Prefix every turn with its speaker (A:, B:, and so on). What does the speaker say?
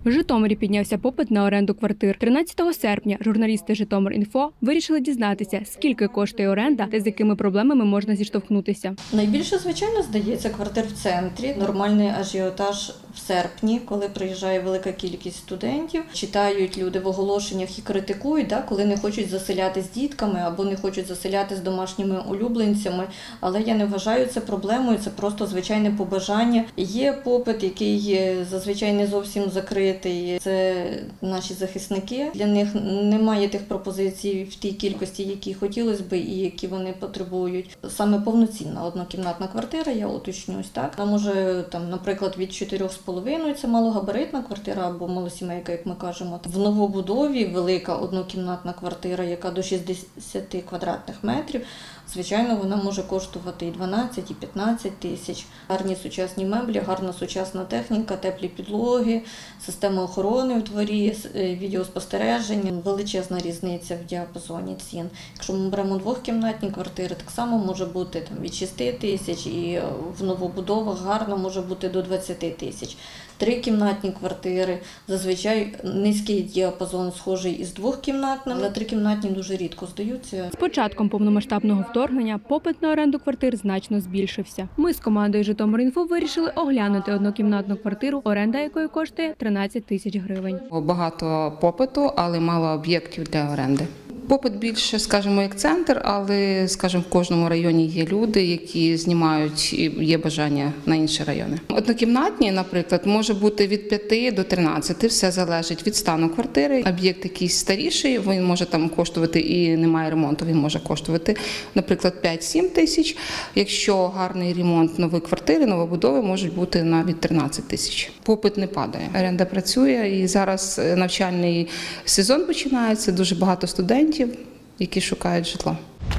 A: В Житомирі піднявся попит на оренду квартир. 13 серпня журналісти «Житомир.Інфо» вирішили дізнатися, скільки коштує оренда та з якими проблемами можна зіштовхнутися.
B: Найбільше, звичайно, здається квартир в центрі. Нормальний ажіотаж в серпні, коли приїжджає велика кількість студентів. Читають люди в оголошеннях і критикують, коли не хочуть заселяти з дітками або не хочуть заселяти з домашніми улюбленцями. Але я не вважаю це проблемою, це просто звичайне побажання. Є попит, який зазвичай не зовсім закритий. Це наші захисники. Для них немає тих пропозицій в тій кількості, які хотілося б і які вони потребують. Саме повноцінна однокімнатна квартира, я уточнюсь, так? Вона може, наприклад, від 4,5 – це малогабаритна квартира або малосімейка, як ми кажемо. В новобудові велика однокімнатна квартира, яка до 60 квадратних метрів, звичайно, вона може коштувати і 12, і 15 тисяч. Гарні сучасні меблі, гарна сучасна техніка, теплі підлоги, система охорони в дворі, відеоспостереження. Величезна різниця в діапазоні цін. Якщо ми беремо двохкімнатні квартири, так само може бути від 6 тисяч, і в новобудовах гарно може бути до 20 тисяч. Трикімнатні квартири, зазвичай низький діапазон схожий із двохкімнатним, але трикімнатні дуже рідко здаються.
A: З початком повномасштабного вторгнення попит на оренду квартир значно збільшився. Ми з командою «Житомир.Інфо» вирішили оглянути однокімнатну квартиру, оренда якої коштує 13 тисяч гривень.
C: Багато попиту, але мало об'єктів для оренди. Попит більше, скажімо, як центр, але, скажімо, в кожному районі є люди, які знімають і є бажання на інші райони. Однокімнатні, наприклад, може бути від 5 до 13, все залежить від стану квартири. Об'єкт якийсь старіший, він може там коштувати і немає ремонту, він може коштувати, наприклад, 5-7 тисяч. Якщо гарний ремонт нової квартири, новобудови можуть бути навіть 13 тисяч. Попит не падає. Оренда працює і зараз навчальний сезон починається, дуже багато студентів, які шукають житло.